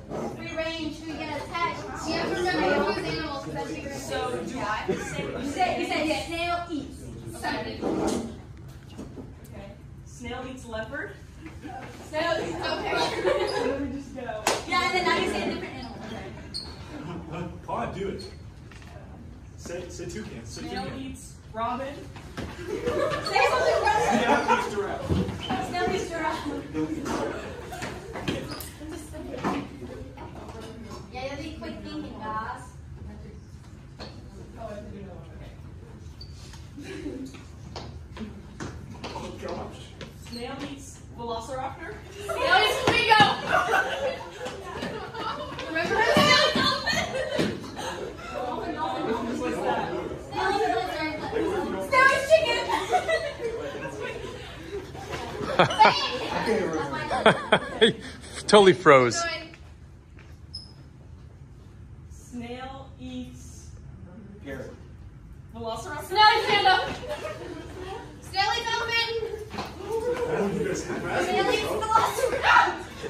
free range, who get attacked. You have to remember to use animals because that's free range. So do I you said snail eats something. Okay. Snail eats leopard. Snail eats, okay. Let me just go. Yeah, and then now you say a different animal. Come on, do it. Say toucan. Snail eats robin. Say something, brother. Snail eats giraffe. Snail eats giraffe. Yeah, you have to be quick thinking, guys. Oh, I have to do another one. Okay. Oh gosh. Snail eats velociraptor. Snail eats flamingo. Remember her snail eats dolphin? What's that? Snail eats dolphin. Snail eats chicken. Totally froze. Snail eats Parrot. velociraptor. Snail eats panda. Snail eats elephant. Snail eats velociraptor.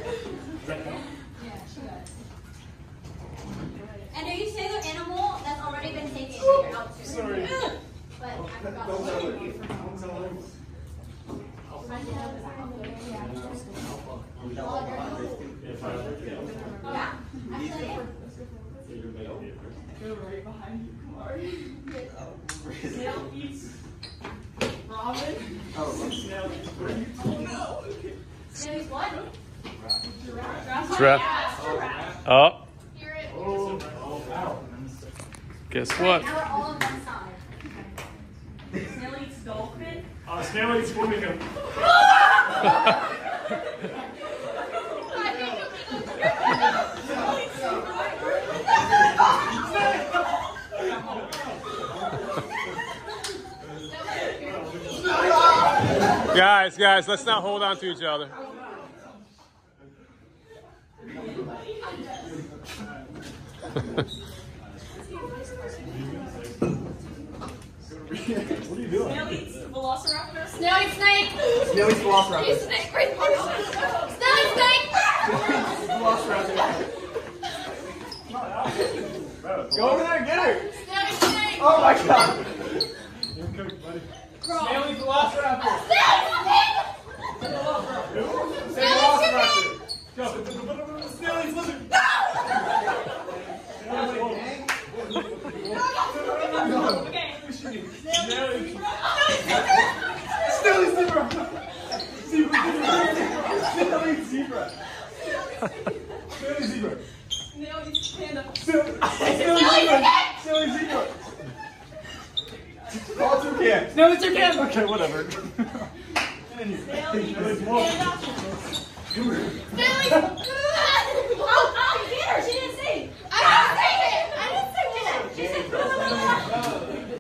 And do you say the animal that's already been taken? You're out too. Sorry. But I forgot. Yeah. Actually, Go right behind you, Kamari. Snail eats robin. Snail eats bird. Oh no. Okay. snail eats what? Giraffe. Giraffe. Oh, Hear it. guess what? Now we're all on one side. Snail eats dolphin. Snail eats flamingo. Guys, let's not hold on to each other. What are you doing? Snail eats velociraptor. Snail eats snake. Snail eats velociraptor. Eats snake. Snail eats snake. Go over there and get her. Snail eats snake. Oh my god. You're cooked, buddy. Snail eats velociraptor. Snail eats snake. Snail velociraptor. Go. Snail eats lizard. Okay. Snail eats zebra. Snail eats zebra. Snail eats zebra. Snail eats panda. Snail eats zebra. All toucan. Snail eats toucan. Okay, whatever. Snail eats panda. Snail eats